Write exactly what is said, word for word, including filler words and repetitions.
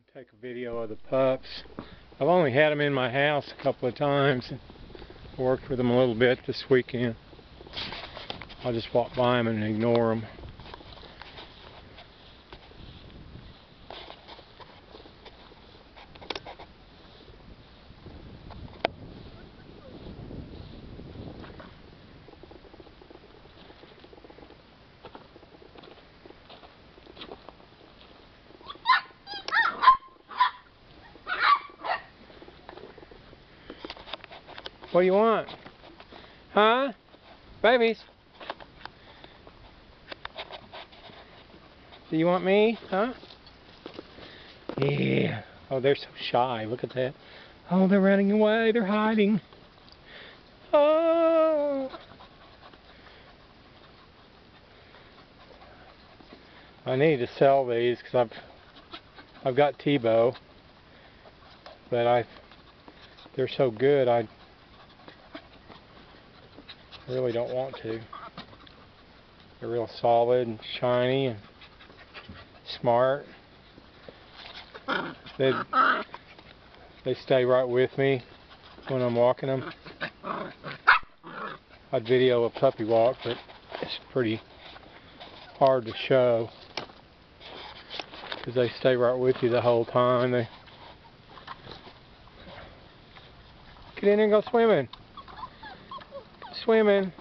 Take a video of the pups. I've only had them in my house a couple of times and worked with them a little bit this weekend. I'll just walk by them and ignore them. What do you want? Huh? Babies? Do you want me? Huh? Yeah. Oh, they're so shy. Look at that. Oh, they're running away. They're hiding. Oh. I need to sell these because I've I've got T-bow, but I they're so good I really don't want to. They're real solid and shiny and smart. They they stay right with me when I'm walking them. I'd video a puppy walk, but it's pretty hard to show because they stay right with you the whole time. They get in there and go swimming. Swimming.